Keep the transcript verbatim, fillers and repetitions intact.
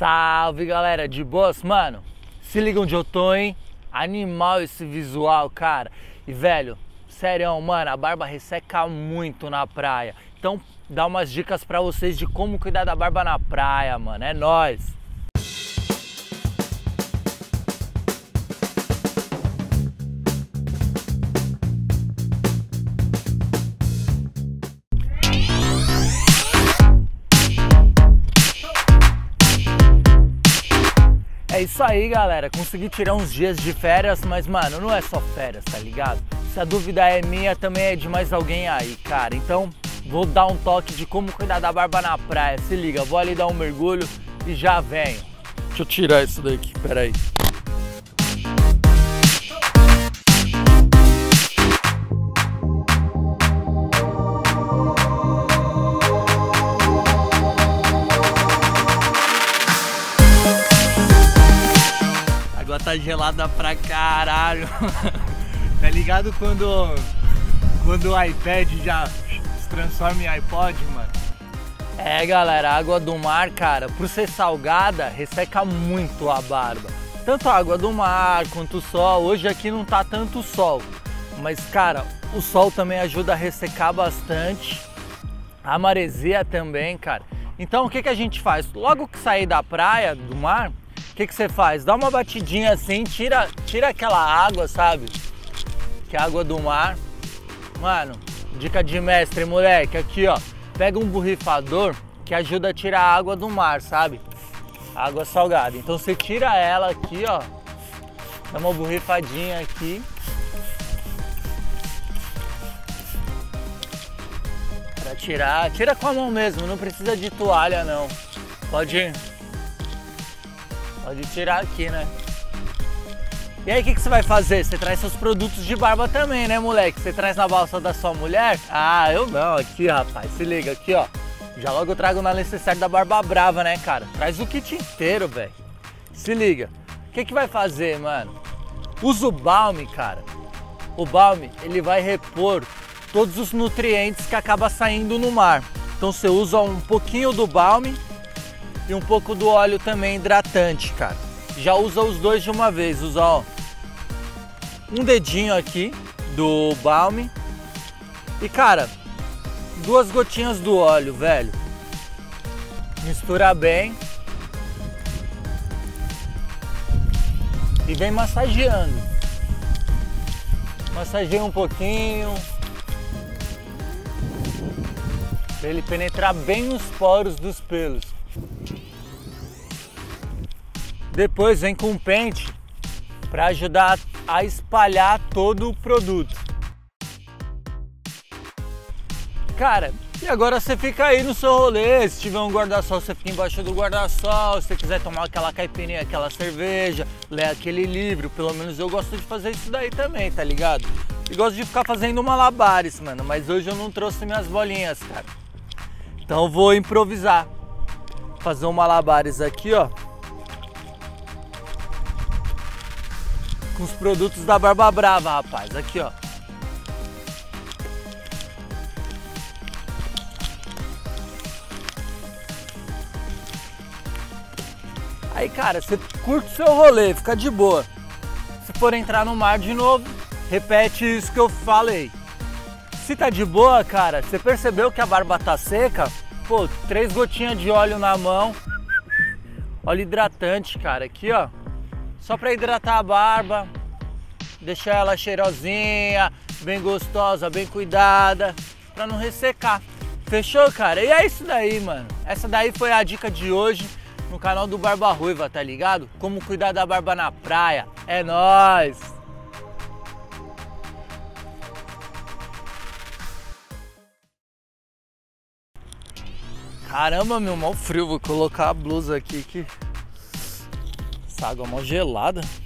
Salve galera, de boas? Mano, se liga onde eu tô, hein? Animal esse visual, cara. E velho, sério, mano, a barba resseca muito na praia. Então dá umas dicas pra vocês de como cuidar da barba na praia, mano. É nóis! É isso aí, galera, consegui tirar uns dias de férias, mas mano, não é só férias, tá ligado? Se a dúvida é minha, também é de mais alguém aí, cara. Então vou dar um toque de como cuidar da barba na praia. Se liga, vou ali dar um mergulho e já venho. Deixa eu tirar isso daqui, peraí. Tá gelada pra caralho. Tá ligado quando quando o iPad já se transforma em iPod, mano? É, galera, a água do mar, cara, por ser salgada, resseca muito a barba. Tanto a água do mar quanto o sol. Hoje aqui não tá tanto sol, mas cara, o sol também ajuda a ressecar bastante. A maresia também, cara. Então o que que a gente faz? Logo que sair da praia, do mar, o que que você faz? Dá uma batidinha assim, tira, tira aquela água, sabe? Que é a água do mar. Mano, dica de mestre, moleque, aqui ó. Pega um borrifador que ajuda a tirar a água do mar, sabe? Água salgada. Então você tira ela aqui, ó. Dá uma borrifadinha aqui. Pra tirar. Tira com a mão mesmo, não precisa de toalha não. Pode... Pode tirar aqui, né? E aí, o que que você vai fazer? Você traz seus produtos de barba também, né, moleque? Você traz na balsa da sua mulher? Ah, eu não. Aqui, rapaz. Se liga, aqui, ó. Já logo eu trago na necessaire da Barba Brava, né, cara? Traz o kit inteiro, velho. Se liga. O que que vai fazer, mano? Usa o balme, cara. O balme, ele vai repor todos os nutrientes que acaba saindo no mar. Então você usa um pouquinho do balme e um pouco do óleo também hidratante, cara. Já usa os dois de uma vez. Usa, ó, um dedinho aqui do balme e, cara, duas gotinhas do óleo, velho. Mistura bem e vem massageando. Massageia um pouquinho para ele penetrar bem nos poros dos pelos. Depois vem com um pente para ajudar a espalhar todo o produto. Cara, e agora você fica aí no seu rolê. Se tiver um guarda-sol, você fica embaixo do guarda-sol. Se você quiser tomar aquela caipirinha, aquela cerveja, ler aquele livro, pelo menos eu gosto de fazer isso daí também, tá ligado? E gosto de ficar fazendo malabares, mano, mas hoje eu não trouxe minhas bolinhas, cara. Então eu vou improvisar. Fazer um malabares aqui, ó, com os produtos da Barba Brava, rapaz. Aqui, ó. Aí, cara, você curte o seu rolê, fica de boa. Se for entrar no mar de novo, repete isso que eu falei. Se tá de boa, cara, você percebeu que a barba tá seca? Pô, três gotinhas de óleo na mão. Óleo hidratante, cara, aqui, ó. Só pra hidratar a barba, deixar ela cheirosinha, bem gostosa, bem cuidada, pra não ressecar. Fechou, cara? E é isso daí, mano. Essa daí foi a dica de hoje no canal do Barba Ruiva, tá ligado? Como cuidar da barba na praia. É nóis! Caramba, meu, mal frio. Vou colocar a blusa aqui que essa água é mó gelada.